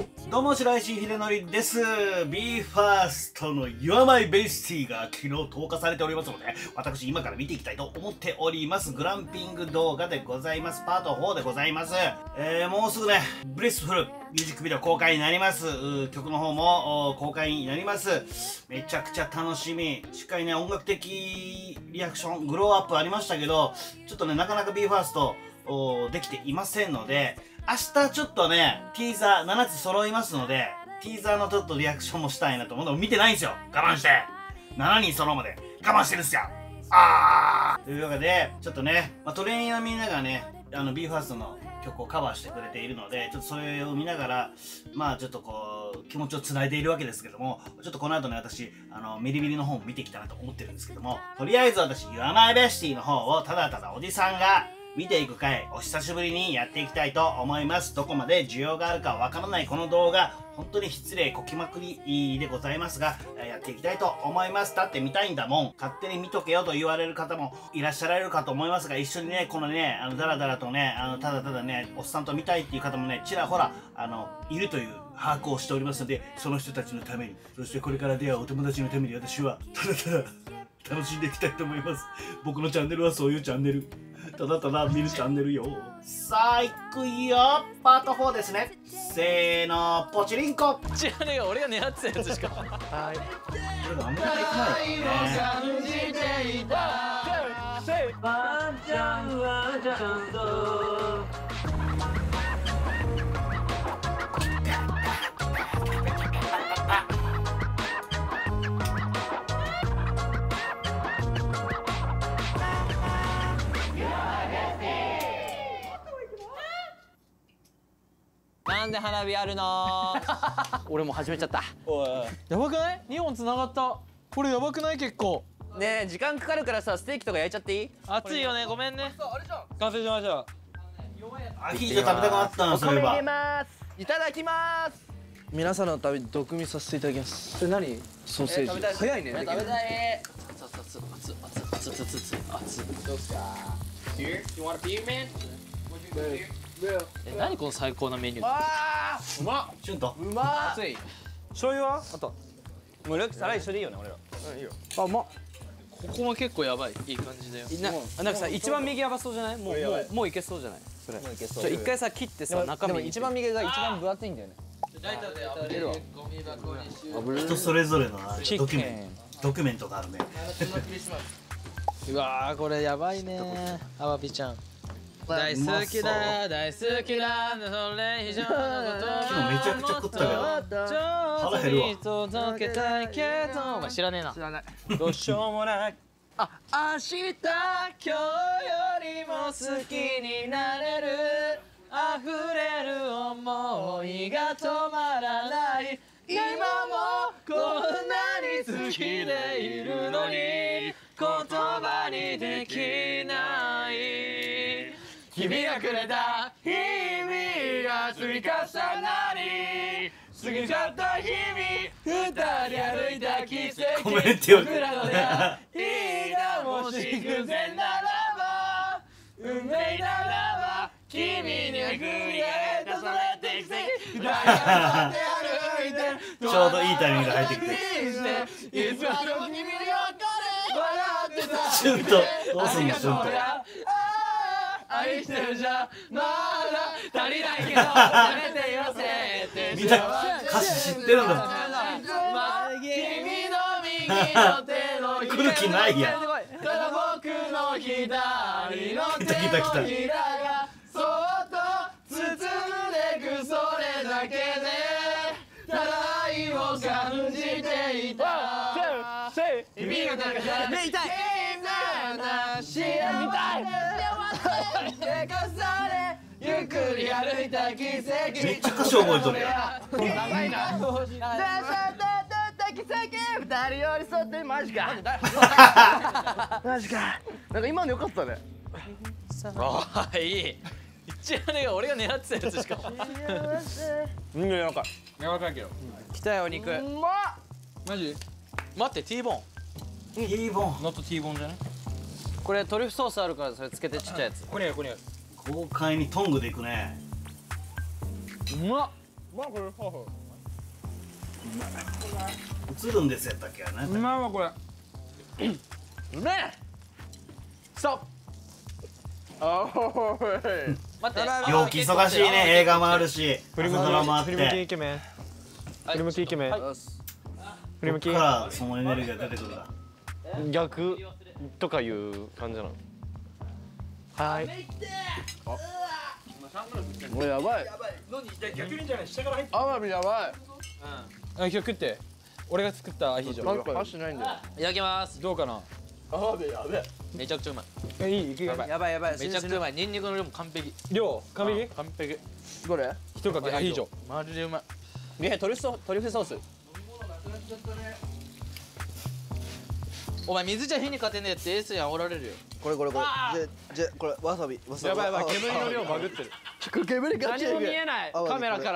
どうも白石秀則です。BE:FIRST の You're My Bestie が昨日投下されておりますので、私今から見ていきたいと思っております。グランピング動画でございます。パート4でございます。もうすぐね、ブリスフルミュージックビデオ公開になります。曲の方も公開になります。めちゃくちゃ楽しみ。しっかりね、音楽的リアクション、グローアップありましたけど、ちょっとね、なかなか BE:FIRSTできていませんので、明日ちょっとね、ティーザー7つ揃いますので、ティーザーのちょっとリアクションもしたいなと思うの見てないんですよ。我慢して。7人揃うまで我慢してるんですよ。というわけで、ちょっとね、トレーニーのみんながね、BE:FIRST の曲をカバーしてくれているので、ちょっとそれを見ながら、ちょっとこう、気持ちを繋いでいるわけですけども、ちょっとこの後ね、私、ミリビリの方も見ていきたいなと思ってるんですけども、とりあえず私、You're My Bestie の方をただただおじさんが、見ていく回、お久しぶりにやっていきたいと思います。どこまで需要があるかわからないこの動画、本当に失礼こきまくりでございますが、やっていきたいと思います。だって見たいんだもん。勝手に見とけよと言われる方もいらっしゃられるかと思いますが、一緒にね、このね、だらだらとね、ただただね、おっさんと見たいっていう方もね、ちらほら、いるという把握をしておりますので、その人たちのために、そしてこれから出会うお友達のために私は、ただただ、楽しんでいきたいと思います。僕のチャンネルはそういうチャンネル。ただただ見るチャンネルよ。さあ、いくよ。パート4ですね。せーの、ポチリンコ。 違うね、俺が狙ってたやつしか。はい。 これがあんまりできないよね。 ワンちゃんはちゃんと。なんで花火あるの俺も始めちゃった。 おいやばくない？2本つながった。これやばくない？結構ねえ、時間かかるからさ、ステーキとか焼いちゃっていい？ 熱いよね。ごめんね。完成しました。 アヒージョ食べたくなったな、そういえば。 いただきます。 皆さんのために毒味させていただきます。それ何？ソーセージ。早いね。 食べたい。熱。どうすか？ Beer? You want a beer, man?何この最高なメニュー。 うまっ。 シュンと。 うまっ。 熱い。醤油は？あと。 もうルック皿一緒でいいよね、俺ら。 いいよ。 あ、うまっ。 ここも結構やばい。いい感じだよ。 なんかさ、一番右やばそうじゃない？もういけそうじゃない？それ。一回さ切ってさ、中身。でも一番右が一番分厚いんだよね。 人それぞれのドキュメントがあるね。 うわー、これやばいね。アワビちゃん。大好きだ、大好きだ、それ以上のことは昨日めちゃくちゃ食ったけど腹減るわ。 届けたいけど、お前知らねえな。 知らない。 どうしようもない。明日、今日よりも好きになれる。溢れる思いが止まらない。今もこんなに好きでいるのに言葉にできない。君がくれた日々が積み重なり過ぎちゃった日々、二人歩いた奇跡。 コメントよ。 僕らの出会いがもし偶然ならば、運命ならば、君に巡り会えたそれって奇跡。二人が歩いてちょうどいいタイミングが入ってきて。 いつまでも君に別れ笑ってた。 シュンとどうすんのシュンと。 愛してるじゃまだ足りないけどせめて言わせて。 みんな歌詞知ってるんだ。 君の右の手の来る気ないやん。 ただ僕の左の手来た来たのひらがそっと包んでく、それだけでただ愛を感じていた。意味がなかったね、痛い幸せゆっくり歩いた奇跡。 めっちゃ歌詞覚えとるやん。 長いな。奇跡、二人寄り添ってマジか。 マジか。なんか今の良かったね。 ああ、いい。一応ね、俺が狙ってたやつしか。 うん、柔らかい。 柔らかいけど。 来たよ、肉。 うまっ。 マジ？ 待って、T ボーン。 ティーボン。 ノット T ボンじゃない？ これトリュフソースあるからそれつけてちっちゃいやつ。 これやこれや。 豪快にトングでいくね。 うまっ。 映るんですやったっけな。 うまいわこれ。 うめえ。ストップ。待って。 陽気忙しいね。映画もあるし、朝ドラもあっ振り向きて。 イケメン。振り向きイケメン。振り向きここからそのエネルギーが出てくるんだ。 逆とかいう感じなの。 はい。 これやばい。 逆にじゃない、下から入って。 アワビやばい。 あ、今日食って。俺が作ったアヒージョ。 なんか箸ないんだよ。 いただきます。 どうかな。 アワビやべえ。 めちゃくちゃうまい。 いい、いけやばい。 やばいやばい。めちゃくちゃうまい。ニンニクの量も完璧。 量、完璧。 完璧。 どれ？ 一かけアヒージョ。 マジでうまい。トリュフソース。お前水じゃ火に勝てねえってエースやんおられるよ。 これじゃこれわさびやばいやばい、煙の量バグってる。 煙が何も見えないカメラから。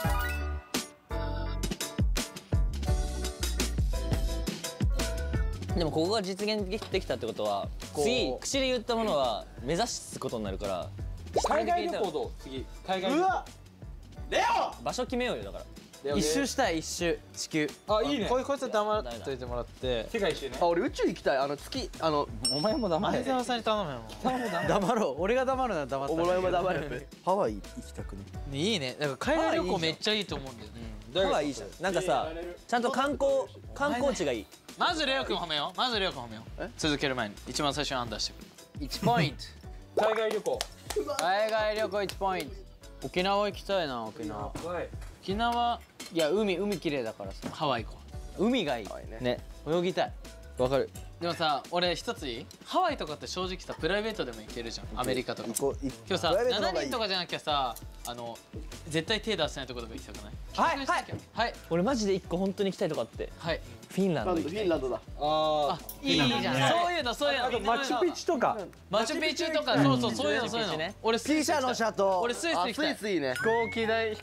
でもここが実現できたってことは、次口で言ったものは目指すことになるから。 海外旅行どう？次。海外旅行。 場所決めようよだから。 一周したい一周地球。 あ、いいね。 こいつ黙っといてもらって。 世界一周ね。 あ、俺宇宙行きたい。月お前も黙れ前澤さんに頼むよ。 黙ろう俺が黙るなら黙ってお前も黙れ。 ハワイ行きたくねいいね。だから海外旅行めっちゃいいと思うんだよね。 ハワイいいじゃんなんかさ、ちゃんと観光地がいい。まずレオ君褒めよう。続ける前に一番最初に案出してくる。1ポイント。 海外旅行。 海外旅行1ポイント。沖縄行きたいな沖縄。沖縄いや海綺麗だからさ。ハワイ行こう。海がいい。ね泳ぎたい。わかる。でもさ俺一ついい？ハワイとかって正直さプライベートでも行けるじゃん。アメリカとか。今日さ7人とかじゃなきゃさ絶対手出せないところとか行きたくない？はい俺マジで1個本当に行きたいとこあって。 はい。 フィンランド行きたい。 だ。あいいじゃん。そういうのあとマチュピチュとか。 マチュピチュとかそういうの。俺スイスピシャのシャトー俺スイス行きたい。スイスいいね。飛行機代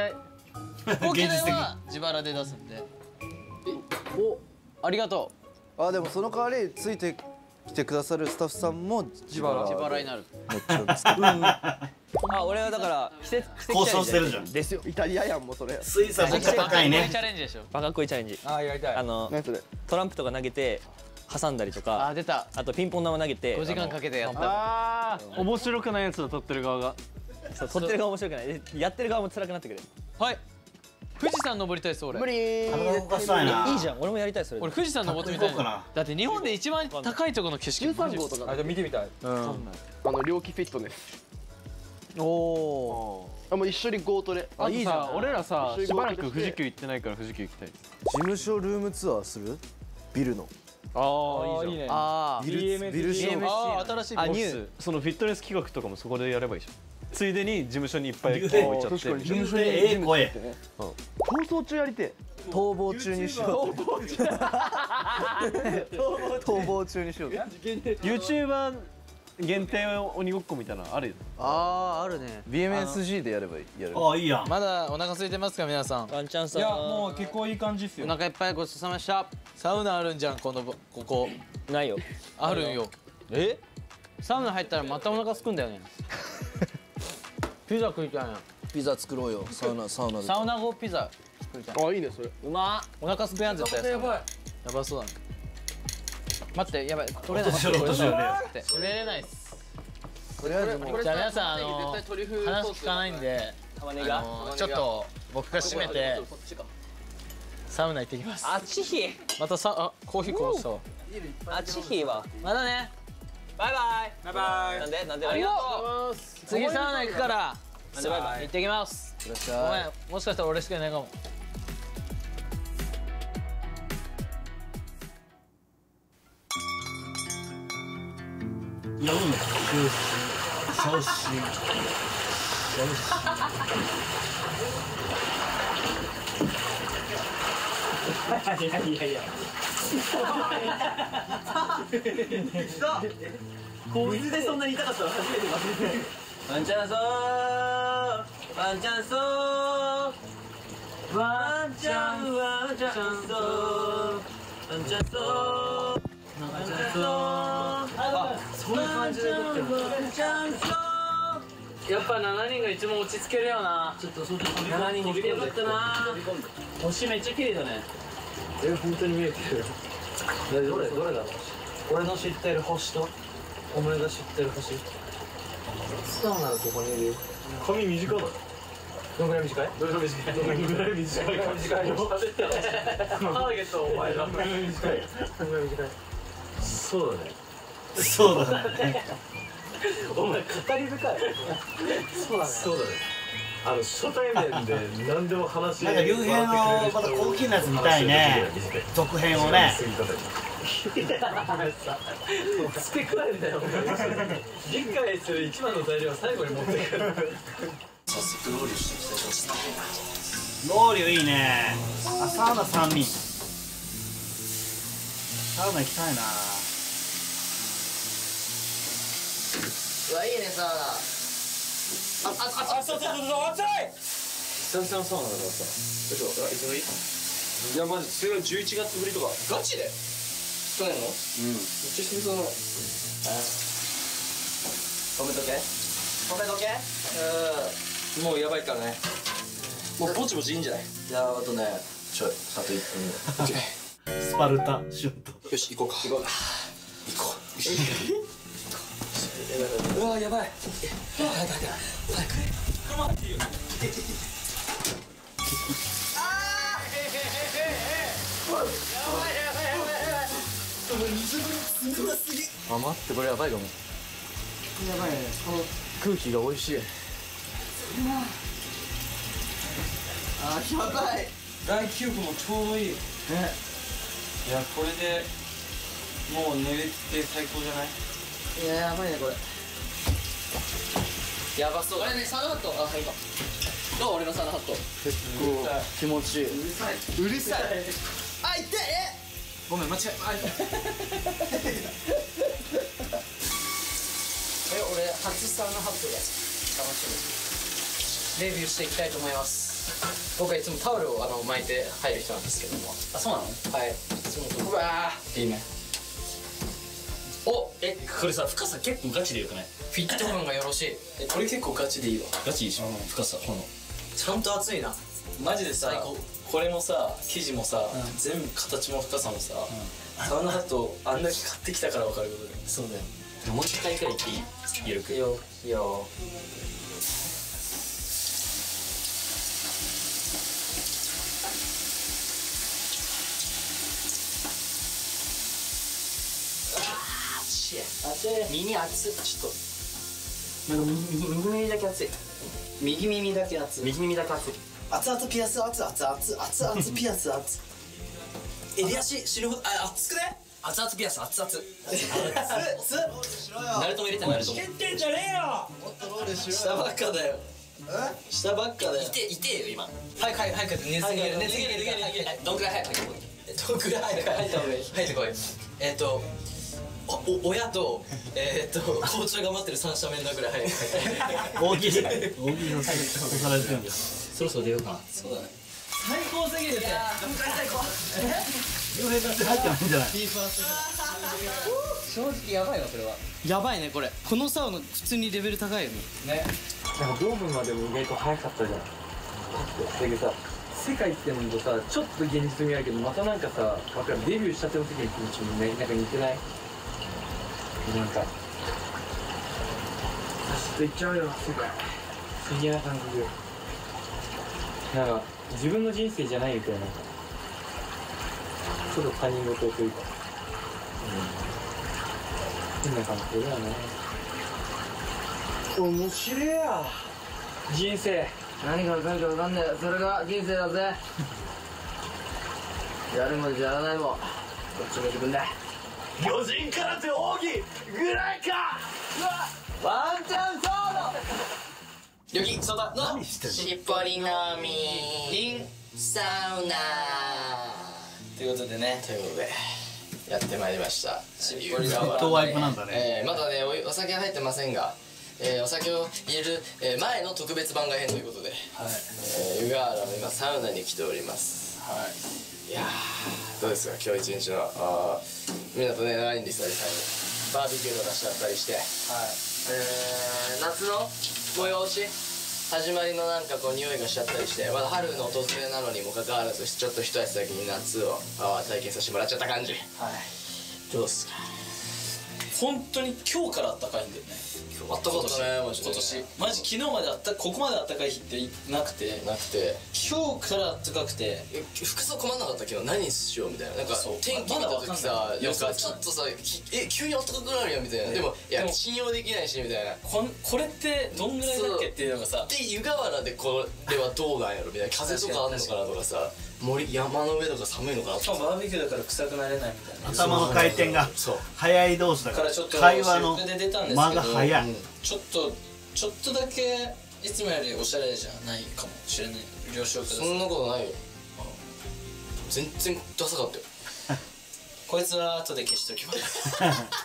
は自腹で出すんで。おありがとう。 あでもその代わりついてきてくださるスタッフさんも自腹になる。 もちろんですけど俺はだから交渉してるじゃん。 ですよ。 イタリアやんもうそれ。 スイスはめっちゃ高いね。 チャレンジでしょ。バカっこいチャレンジ。 あ、やりたい。 何それ？ トランプとか投げて挟んだりとか。 出た。 あとピンポン玉投げて 5時間かけてやった。 ああ、面白くないやつだ撮ってる側が。 そう撮ってる側面白くない。やってる側も辛くなってくる。 はい。富士山登りたいです俺。 無理体動かしたいな。 いいじゃん。俺もやりたいそれ。 俺富士山登ってみたい。 行こうかな。 だって日本で一番高いところの景色。13号とか。 あ、じゃ見てみたい。 猟奇フィットネス。 おおもう一緒にゴートで。 あ、いいじゃん。俺らさ、しばらく富士急行ってないから富士急行きたい。 事務所ルームツアーするビルのああ、いいね。 ビルショーああ、新しいボス。 そのフィットネス企画とかもそこでやればいいじゃん。ついでに事務所にいっぱい置いちゃって。 事務所ええ声。 逃走中やりて。 逃亡中にしよう逃亡中にしよう YouTuber 限定鬼ごっこみたいなのあるよ。 あるね BMSG でやればいい。 ああいいやん。 まだお腹空いてますか皆さん。 ワンチャンさ。 いやもう結構いい感じっすよ。 お腹いっぱいごちそうさまでした。サウナあるんじゃんここ。 ないよ。 あるんよ。サウナ入ったらまたお腹すくんだよね。ピザ食いたいな。 ピザ作ろうよサウナでサウナ後ピザ作りたい。 あ、いいねそれ。 うまっ。お腹すくやん絶対。やばい。やばそうだね。待ってやばい取れない。 年寄り締めれないっす。 とりあえずもうじゃあ皆さん話聞かないんでちょっと僕が締めてサウナ行ってきます。 あちひ。 またコーヒーこぼしたわ。 あちひは。 またね。バイバイ。 バイバイ。 なんでありがとう。次サウナ行くからバイバイ。 行ってきます。 いらっしごめゃいんもしかしたら俺しかいないかも。 4、9、少子。 水でそんなに痛かったら初めて忘れて。ワンチャンソーワンチャンソーワンチャンソーワンチャンソーワンチャンソー。あ、そういう感じで撮ってる。ワンチャンソーやっぱ7人が一番落ち着けるよな。ちょっと7人に来てよかったな。星めっちゃ綺麗だね。本当に見えてる。どれだろう。俺の知ってる星とお前が知ってる星。素直ならここにいるよ。 髪短いの？ どんぐらい短い？ どれが短い？どれぐらい短い？ 短いよ。ターゲットお前が。どんぐらい短い？ そうだね。 そうだね。 お前語り深い。そうだね。 初対面で何でも話なんか竜兵のまた高級なやつ見たいね。続編をね。 付け加えんだよ。理解する一番の材料は最後に持ってくる。 早速ロウリュしていきたいと思います。ロウリュいいね。あ、サウナ3人。サウナ行きたいな。 うわ、いいね、サウナ。そう熱い。 久々のサウナだからさ。嘘、いつもいい？いやマジそれが11月ぶりとか。ガチで？去年の？めっちゃ久々だな。止めとけ。もうやばいからね。もうぼちぼちいいんじゃない？いやあとね、あと1分。オッケー。 スパルタシュート。 よし行こうか。行こう。うわやばい。早く。 あ、待って、これやばいかも。やばいね、この空気が美味しい。あ、やばい。 外気浴もちょうどいい。ね。いやこれでもう寝れて最高じゃない？ いや、やばいね、これ。 やばそう。あれね、サウナハット。あ、はいか。どう？俺のサウナハット。 結構気持ちいい。うるさい。 あ、痛い。ごめん、間違え。俺初サウナハットで楽しみレビューしていきたいと思います。僕はいつもタオルを巻いて入る人なんですけども。あ、そうなの？はい。いつもうわーいいね。お、これさ深さ結構ガチでよくない？フィット感がよろしい。これ結構ガチでいいわ。ガチでしょ？深さこの。ちゃんと熱いな。マジでさ、これもさ生地もさ、全部形も深さもさ、サウナハットあんだけ買ってきたから分かることだよね。そうだよ。もう一回くらい言っていい？ゆるく。いいよ。耳熱っ。ちょっとなんか右耳だけ熱い。右耳だけ熱い。熱々ピアス熱々ピアス熱。襟足死ぬほど熱くね？熱々ピアス熱々。ナルトも入れてナルトも。蹴ってんじゃねえよ。もっとロールしろよ。下ばっかだよ。下ばっかだよ。痛えよ今。早く熱逃げる。どんくらい早く入った方がいい。入ってこい。親と校長が待ってる三者面談ぐらい早く。大喜利されてるんです。そろそろ出ようかな。そうだね。最高すぎるって。最高。 入ってないんじゃない？ 正直やばいわこれは。やばいねこれ。このサウナ普通にレベル高いよね。 なんかドームまでも意外と早かったじゃん。だけどさ、世界ってのとさ、ちょっと現実味あるけど、またなんかさ、わかる、デビューしたての時の気持ちもね、なんか似てない？なんか走っていっちゃうよ、世界。不思議な感覚。なんか自分の人生じゃないみたいな、ちょっと他人事というか、変な感覚だよね。面白いや人生。何が分かるか分かんない。それが人生だぜ。やるもんじゃやらないもん、どっちも自分だ。 魚人空手奥義ぐらいか。 ワンチャンソード。よきソダのしっぽりのみインサウナということでやってまいりました。しっぽりのずっとワイプなんだね。 まだねお酒は入ってませんが、お酒を入れる前の特別番外編ということで、湯河原の今サウナに来ております。いやーどうですか今日一日のみんなとね長いんですよ。バーベキューとかしちゃったりして、夏の催し始まりのなんかこう匂いがしちゃったりして、まだ春の訪れなのにもかかわらずちょっと一足先に夏を体験させてもらっちゃった感じ。はい、どうっすか？ 本当に今日から暖かいんだよね。 あったかかったねマジで。 今年マジ昨日までここまで暖かい日ってなくて今日から暖かくて、 服装困んなかったけど何しようみたいな、なんか天気見た時さ、なんかちょっとさ急に暖かくなるやんみたいな、でもいや信用できないしみたいな、 これってどんぐらいだっけっていうのがさ、 で湯河原でこれはどうなんやろみたいな、風とかあんのかなとかさ、山の上とか寒いのかなとか、 しかもバーベキューだから臭くなれないみたいな、 頭の回転が早い同士だから会話の間が早い。 ちょっとだけいつもよりおしゃれじゃないかもしれない。了承ください。 そんなことないよ。全然ダサかったよ。 こいつは後で消しときます。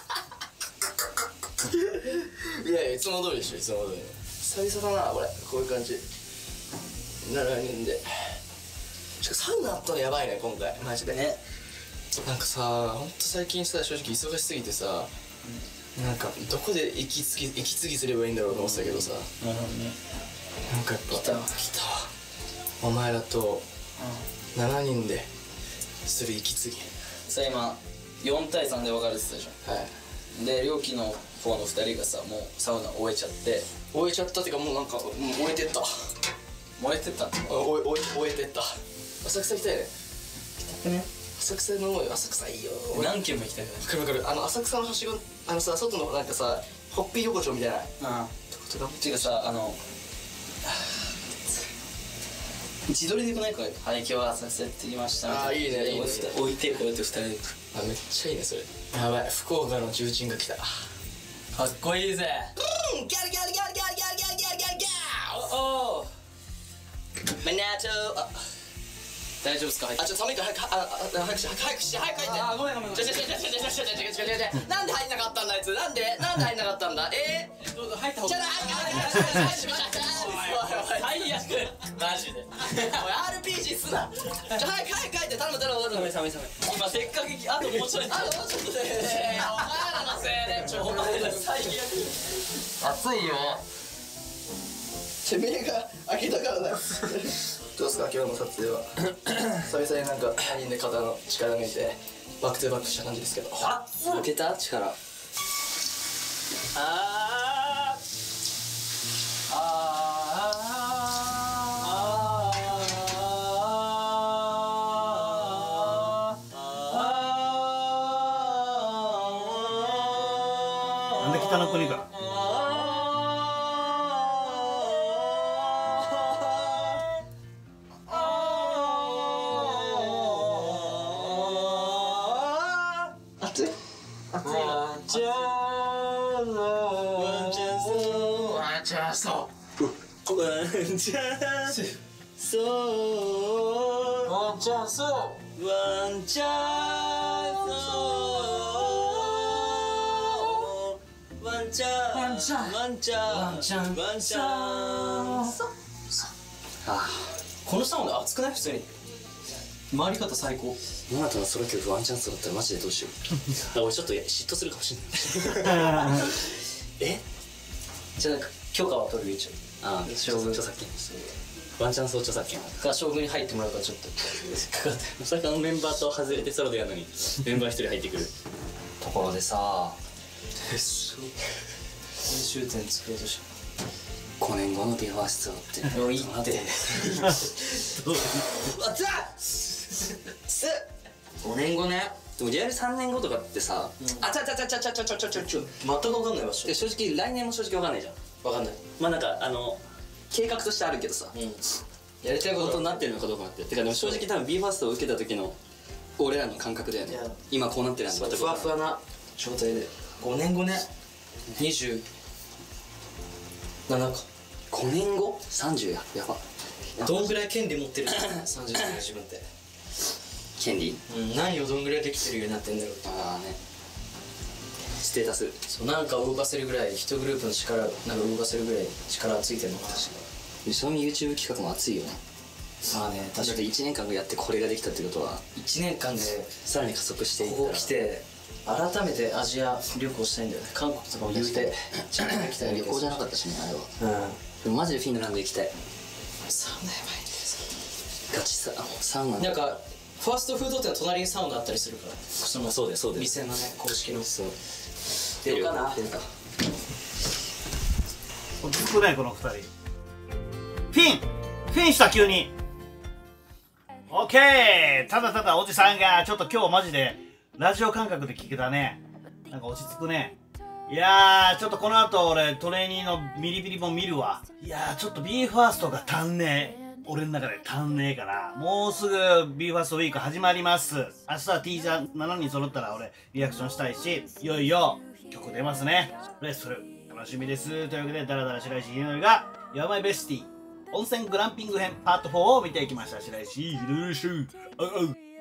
いやいや、いつも通りでしょ、いつも通り。久々だなこれ、こういう感じ。7人で。しかもサウナあったのやばいね今回マジでね。なんかさ、ほんと最近さ、正直忙しすぎてさ、なんかどこで息継ぎすればいいんだろうと思ってたけどさ、なんかやっぱ来たわお前らと7人でする息継ぎさあ今4対3で分かれてたじゃん。はい。で両機の方の2人がさもうサウナ終えちゃってっていうかもうなんか燃えてった燃えてった燃えてった浅草行きたいね。行きたくね。浅草の浅草いいよ。 何軒も行きたくない。 くる浅草のはしごさ外のなんかさホッピー横丁みたいなとかっていうかさ自撮りでよくないかい。はい今日は浅草行ってきました。 あいいねいいね。 置いてこうやって2人で。 めっちゃいいねそれ。やばい福岡の重鎮が来た。 かっこいいぜ。 ギャルギャルギャルギャルギャルギャルギャルギャルギャルギャル。 おおマナト大丈夫ですか。 ちょっと寒いから早くしてあごめんなんで入んなかったんだあいつ。なんで入んなかったんだ。 入った方が最悪マジで。 おい RPG すな。早く入って頼む。 寒い今せっかくあともうちょい。 もうちょっとでお前らのせいでお前ら最悪。 暑いよ。 てめえが開けたからだよ。どうすか今日の撮影は。久々になんか他人で肩の力抜いてバックトゥバックした感じですけど。 抜けた力。 なんで北の国か。 このサウナ熱くない？普通に回り方最高。 モナタのソロ曲ワンチャンスだったらマジでどうしよう。俺ちょっと嫉妬するかもしれない。 じゃあなんか許可は取る一応。 著作権ワンチャンスを著作権が将軍に入ってもらうからちょっとかかって。 まさかのメンバーと外れてソロでやるのにメンバー1人入ってくる。 ところでさ編集点作ろうとし 5年後のビファーストってもういいって5年後ね。 でもリアル3年後とかってさ全く分かんないわ。正直来年も正直分かんないじゃん。 分かんない。 まあなんか計画としてあるけどさやりたいことになってるのかどうかっててかでも正直多分 BE:FIRST を受けた時の俺らの感覚だよね。今こうなってるんだ。 ふわふわな状態で5年後ね27か。 5年後30やば。 どんぐらい権利持ってる30歳の自分って。 権利何をどんぐらいできてるようになってんだろうって。 ああねステータスそうなんか動かせるぐらい1グループの力なんか動かせるぐらい力ついてるのか確かその YouTube 企画も熱いよね。 まあね確かに1年間やってこれができたってことは 1年間でさらに加速していったらここ来て改めてアジア旅行したいんだよね。韓国とかも言うてちゃんと行きたい。 旅行じゃなかったしねあれは。でもマジでフィンランド行きたい。 サウナやばいですガチさサウナなんかファーストフード店の隣にサウナあったりするから、そのそうですそうです。 店のね公式の。 そう出るかな。 出るか。 落ち着くねこの2人。フィンした急に。オッケー。ただただおじさんがちょっと今日マジでラジオ感覚で聞けたね。なんか落ち着くね。いやーちょっとこの後俺トレーニーのミリビリも見るわ。いやーちょっと BE:FIRST が足んねえ。俺の中で足んねえから。もうすぐ BE:FIRST ウィーク始まります。明日は T ジャン7人揃ったら俺リアクションしたいし、いよいよ曲出ますね。レッスル楽しみです。というわけでダラダラ白石秀則がやばいベスティ温泉グランピング編パート4を見ていきました。白石秀則でした。